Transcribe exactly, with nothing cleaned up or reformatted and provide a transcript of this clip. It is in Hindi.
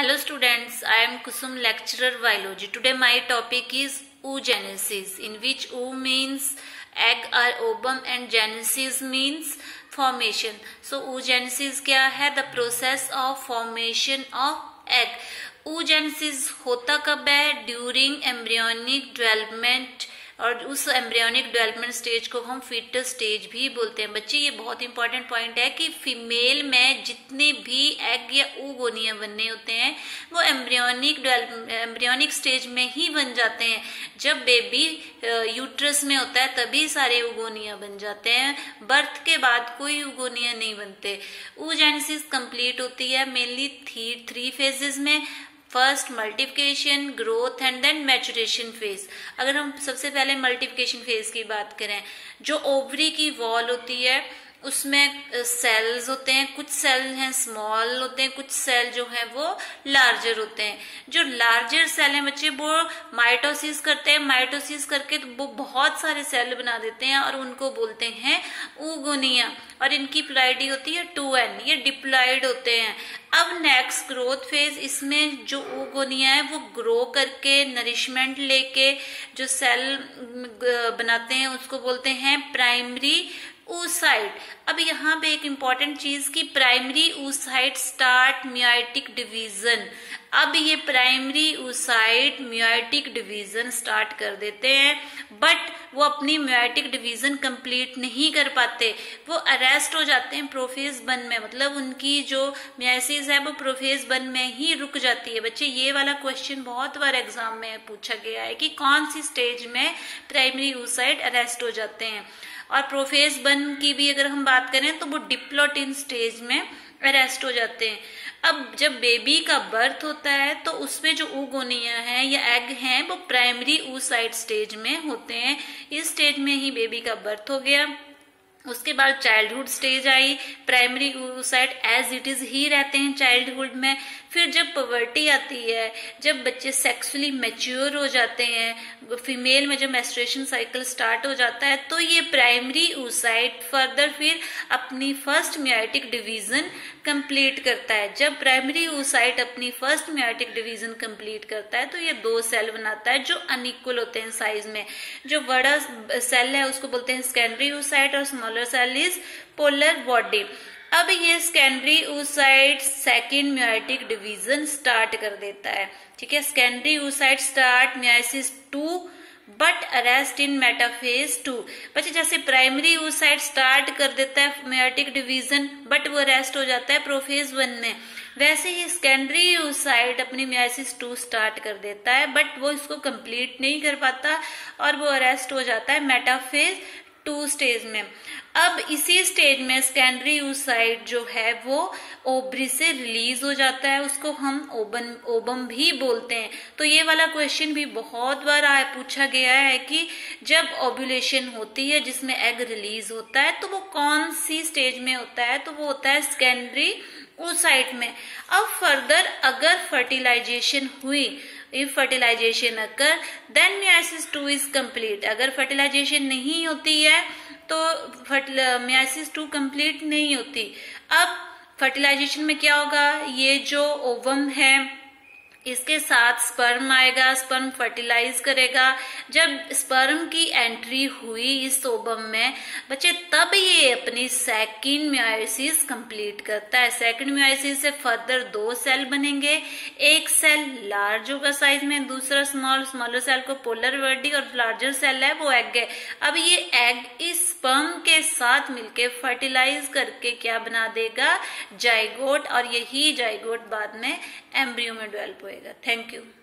Hello students, I am Kusum, lecturer biology. Today my topic is oogenesis, in which oo means egg or ovum and genesis means formation. So oogenesis क्या है? The process of formation of egg. oogenesis होता कब है? During embryonic development, और उस एम्ब्रियोनिक डेवलपमेंट स्टेज को हम फीटस स्टेज भी बोलते हैं। बच्चे ये बहुत इंपॉर्टेंट पॉइंट है कि फीमेल में जितने भी एग या oogonia बनने होते हैं वो एम्ब्रियोनिक एम्ब्रियोनिक स्टेज में ही बन जाते हैं। जब बेबी यूट्रस में होता है तभी सारे oogonia बन जाते हैं, बर्थ के बाद कोई oogonia नहीं बनते। oogenesis कंप्लीट होती है मेनली थ्री थ्री फेजेस में। First multiplication, growth and then maturation phase. अगर हम सबसे पहले मल्टीप्लिकेशन फेज की बात करें, जो ओवरी की वॉल होती है उसमें सेल्स होते हैं, कुछ सेल हैं स्मॉल होते हैं, कुछ सेल जो है वो लार्जर होते हैं। जो लार्जर सेल हैं बच्चे वो माइटोसिस करते हैं, माइटोसिस करके वो बहुत सारे सेल बना देते हैं और उनको बोलते हैं oogonia, और इनकी प्लॉइडी होती है टू एन, ये डिप्लॉइड होते हैं। अब नेक्स्ट ग्रोथ फेज, इसमें जो oogonia है वो ग्रो करके नरिशमेंट लेके जो सेल बनाते हैं उसको बोलते हैं प्राइमरी oocyte। अब यहाँ पे एक इंपॉर्टेंट चीज की primary oocyte start meiotic division. अब ये primary oocyte meiotic division start कर देते हैं, बट वो अपनी म्योटिक डिवीजन कंप्लीट नहीं कर पाते, वो अरेस्ट हो जाते हैं प्रोफेज वन में। मतलब उनकी जो म्योसिस है वो प्रोफेज वन में ही रुक जाती है। बच्चे ये वाला क्वेश्चन बहुत बार एग्जाम में पूछा गया है कि कौन सी स्टेज में प्राइमरी oocyte अरेस्ट हो जाते हैं। और प्रोफेज वन की भी अगर हम बात करें तो वो डिप्लोटिन स्टेज में अरेस्ट हो जाते हैं। अब जब बेबी का बर्थ होता है तो उसमें जो oogonia है या एग हैं वो प्राइमरी oocyte स्टेज में होते हैं। इस स्टेज में ही बेबी का बर्थ हो गया। उसके बाद चाइल्डहुड स्टेज आई, primary oocyte as it is ही रहते हैं चाइल्डहुड में। फिर जब पवर्टी आती है, जब बच्चे सेक्सुअली मैच्योर हो जाते हैं, फीमेल में जब मेंस्ट्रुएशन साइकिल स्टार्ट हो जाता है तो ये प्राइमरी oocyte फर्दर फिर अपनी फर्स्ट म्योटिक डिवीजन कंप्लीट करता है। जब प्राइमरी oocyte अपनी फर्स्ट म्योटिक डिवीजन कंप्लीट करता है तो ये दो सेल बनाता है जो अनइक्वल होते हैं साइज में। जो बड़ा सेल है उसको बोलते हैं सेकेंडरी oocyte और smaller cell is polar body. अब ये secondary oocyte second meiotic division start कर देता है। ठीक है, secondary oocyte start meiosis two but arrest in metaphase two. बच्चे जैसे प्राइमरी oocyte स्टार्ट कर देता है म्योटिक डिवीजन बट वो अरेस्ट हो जाता है प्रोफेज वन में, वैसे ही सेकेंडरी oocyte अपनी म्योसिस टू स्टार्ट कर देता है बट वो इसको कंप्लीट नहीं कर पाता और वो अरेस्ट हो जाता है मेटाफेज टू स्टेज में। अब इसी स्टेज में सेकेंडरी oocyte जो है वो ओवरी से रिलीज हो जाता है, उसको हम ओबन ओबम भी बोलते हैं। तो ये वाला क्वेश्चन भी बहुत बार आया पूछा गया है कि जब ओव्यूलेशन होती है जिसमें एग रिलीज होता है तो वो कौन सी स्टेज में होता है? तो वो होता है सेकेंडरी oocyte में। अब फर्दर अगर फर्टिलाइजेशन हुई, if fertilisation occur then meiosis two is complete. अगर फर्टिलाइजेशन नहीं होती है तो म्योसिस टू कंप्लीट नहीं होती। अब फर्टिलाइजेशन में क्या होगा? ये जो ओवम है इसके साथ स्पर्म आएगा, स्पर्म फर्टिलाइज करेगा। जब स्पर्म की एंट्री हुई इस ओवम में बच्चे तब ये अपनी सेकंड म्योसिस कंप्लीट करता है। सेकंड म्योसिस से फर्दर दो सेल बनेंगे, एक सेल लार्ज होगा साइज में, दूसरा स्मॉल। स्मॉलर सेल को पोलर बॉडी और लार्जर सेल है वो एग है। अब ये एग इस स्पर्म के साथ मिलके फर्टिलाइज करके क्या बना देगा? जाइगोट, और यही जाइगोट बाद में एम्ब्रियो में डेवलप होएगा। Thank you.